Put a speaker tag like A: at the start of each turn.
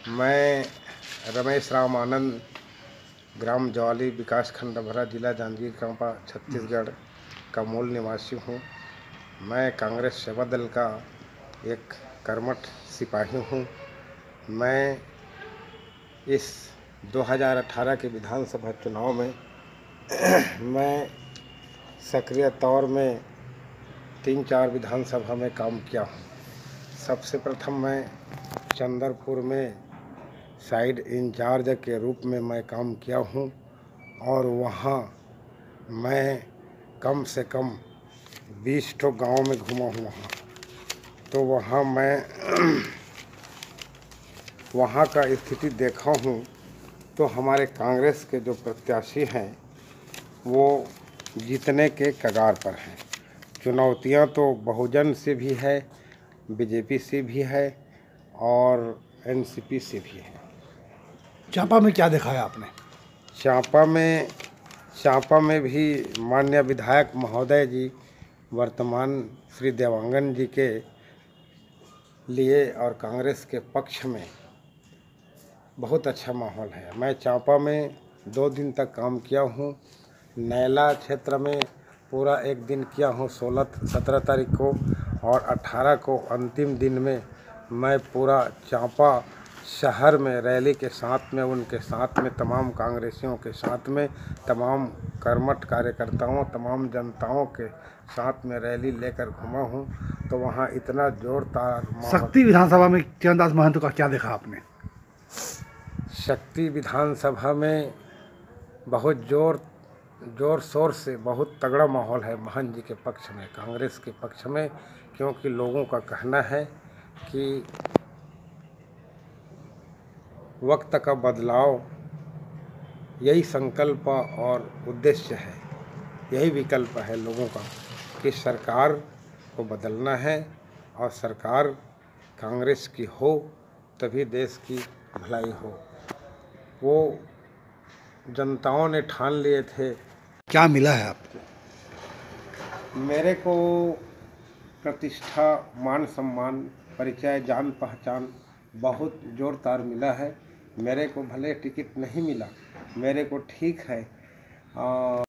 A: मैं रमेश राम आनंद, ग्राम जवाली, विकास खंड डभरा, जिला जांजगीर चांपा, छत्तीसगढ़ का मूल निवासी हूँ। मैं कांग्रेस सेवा दल का एक कर्मठ सिपाही हूँ। मैं इस 2018 के विधानसभा चुनाव में मैं सक्रिय तौर में 3-4 विधानसभा में काम किया हूँ। सबसे प्रथम मैं चंदरपुर में साइड इंचार्ज के रूप में मैं काम किया हूँ और वहाँ मैं कम से कम 20 ठो गाँव में घूमा हूँ। तो वहाँ मैं वहाँ का स्थिति देखा हूँ। तो हमारे कांग्रेस के जो प्रत्याशी हैं वो जीतने के कगार पर हैं। चुनौतियाँ तो बहुजन से भी है, बीजेपी से भी है और एनसीपी से भी है।
B: चांपा में क्या देखा है आपने?
A: चांपा में भी माननीय विधायक महोदय जी वर्तमान श्री देवांगन जी के लिए और कांग्रेस के पक्ष में बहुत अच्छा माहौल है। मैं चांपा में 2 दिन तक काम किया हूँ। नैला क्षेत्र में पूरा 1 दिन किया हूँ 16-17 तारीख को, और 18 को अंतिम दिन में मैं पूरा चांपा शहर में रैली के साथ में, उनके साथ में, तमाम कांग्रेसियों के साथ में, तमाम कर्मठ कार्यकर्ताओं, तमाम जनताओं के साथ में रैली लेकर घुमा हूँ। तो वहाँ इतना जोरदार
B: शक्ति विधानसभा में चरणदास महंत का क्या देखा आपने?
A: शक्ति विधानसभा में बहुत जोर शोर से बहुत तगड़ा माहौल है महंत जी के पक्ष में, कांग्रेस के पक्ष में, क्योंकि लोगों का कहना है कि वक्त का बदलाव यही संकल्प और उद्देश्य है, यही विकल्प है लोगों का कि सरकार को बदलना है और सरकार कांग्रेस की हो तभी देश की भलाई हो। वो जनताओं ने ठान लिए थे।
B: क्या मिला है आपको?
A: मेरे को प्रतिष्ठा, मान सम्मान, परिचय, जान पहचान बहुत जोरदार मिला है। मेरे को भले टिकट नहीं मिला, मेरे को ठीक है।